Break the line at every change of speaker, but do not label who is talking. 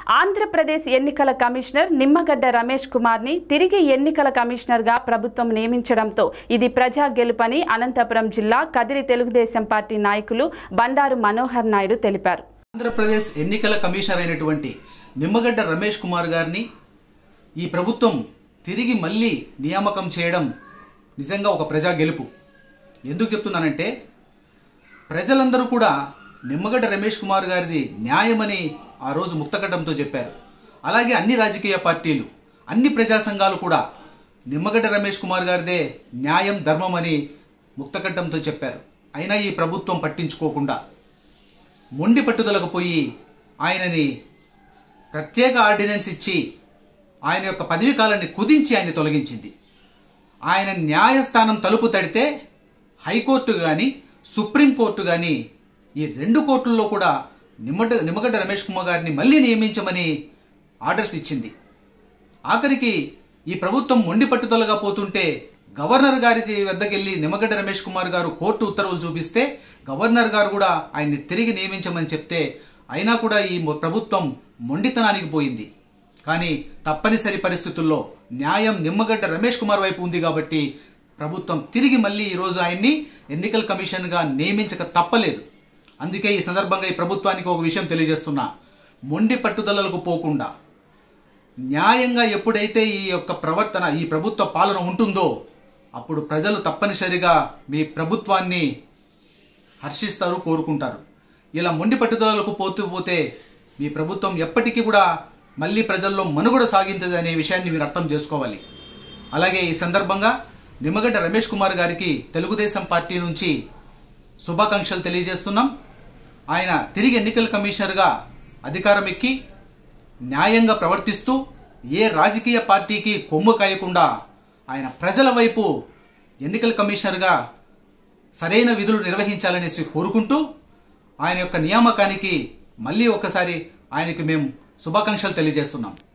ఆంధ్రప్రదేశ్ ఎన్నికల కమిషనర్ నిమ్మగడ్డ రమేష్ కుమార్ని తిరిగి ఎన్నికల కమిషనర్గా ప్రభుత్వం నియమించడంతో ఇది ప్రజా గెలుపని అనంతపురం జిల్లా కదిరి తెలుగుదేశం పార్టీ నాయకులు బండారు మనోహర్ నాయుడు తెలిపారు.
ఆంధ్రప్రదేశ్ ఎన్నికల కమిషనర్ అయినటువంటి నిమ్మగడ్డ రమేష్ కుమార్ గారిని ఈ ప్రభుత్వం తిరిగి మళ్ళీ నియామకం చేయడం నిజంగా ఒక ప్రజా గెలుపు. ఎందుకు చెప్తున్నానంటే ప్రజలందరూ కూడా నిమ్మగడ్డ రమేష్ కుమార్ గారిది న్యాయమని ఆ రోజు ముక్తకంఠంతో చెప్పారు. అలాగే అన్ని రాజకీయ పార్టీలు, అన్ని ప్రజా సంఘాలు కూడా నిమ్మగడ్డ రమేష్ కుమార్ గారిదే న్యాయం, ధర్మం అని ముక్తకంఠంతో చెప్పారు. అయినా ఈ ప్రభుత్వం పట్టించుకోకుండా మొండి పట్టుదలకు పోయి ఆయనని ప్రత్యేక ఆర్డినెన్స్ ఇచ్చి ఆయన యొక్క పదవీ కాలాన్ని కుదించి ఆయన్ని తొలగించింది. ఆయన న్యాయస్థానం తలుపు తడితే హైకోర్టు కానీ సుప్రీంకోర్టు కానీ ఈ రెండు కోర్టుల్లో కూడా నిమ్మగడ్డ రమేష్ కుమార్ గారిని మళ్ళీ నియమించమని ఆర్డర్స్ ఇచ్చింది. ఆఖరికి ఈ ప్రభుత్వం మొండి పట్టుదలగా పోతుంటే గవర్నర్ గారి వద్దకెళ్లి నిమ్మగడ్డ రమేష్ కుమార్ గారు కోర్టు ఉత్తర్వులు చూపిస్తే గవర్నర్ గారు కూడా ఆయన్ని తిరిగి నియమించమని చెప్తే అయినా కూడా ఈ ప్రభుత్వం మొండితనానికి పోయింది. కానీ తప్పనిసరి పరిస్థితుల్లో న్యాయం నిమ్మగడ్డ రమేష్ కుమార్ వైపు ఉంది కాబట్టి ప్రభుత్వం తిరిగి మళ్ళీ ఈరోజు ఆయన్ని ఎన్నికల కమిషన్గా నియమించక తప్పలేదు. అందుకే ఈ సందర్భంగా ఈ ప్రభుత్వానికి ఒక విషయం తెలియజేస్తున్నా, మొండి పట్టుదలలకు పోకుండా న్యాయంగా ఎప్పుడైతే ఈ యొక్క ప్రవర్తన, ఈ ప్రభుత్వ పాలన ఉంటుందో అప్పుడు ప్రజలు తప్పనిసరిగా మీ ప్రభుత్వాన్ని హర్షిస్తారు, కోరుకుంటారు. ఇలా మొండి పట్టుదలకు పోతే మీ ప్రభుత్వం ఎప్పటికీ కూడా మళ్ళీ ప్రజల్లో మనుగడ సాగించదు అనే విషయాన్ని మీరు అర్థం చేసుకోవాలి. అలాగే ఈ సందర్భంగా నిమ్మగడ్డ రమేష్ కుమార్ గారికి తెలుగుదేశం పార్టీ నుంచి శుభాకాంక్షలు తెలియజేస్తున్నాం. ఆయన తిరిగి ఎన్నికల కమిషనర్గా అధికారం ఎక్కి న్యాయంగా ప్రవర్తిస్తూ ఏ రాజకీయ పార్టీకి కొమ్ము కాయకుండా ఆయన ప్రజల వైపు ఎన్నికల కమిషనర్గా సరైన విధులు నిర్వహించాలనేసి కోరుకుంటూ ఆయన యొక్క నియామకానికి మళ్ళీ ఒక్కసారి ఆయనకి మేము శుభాకాంక్షలు తెలియజేస్తున్నాం.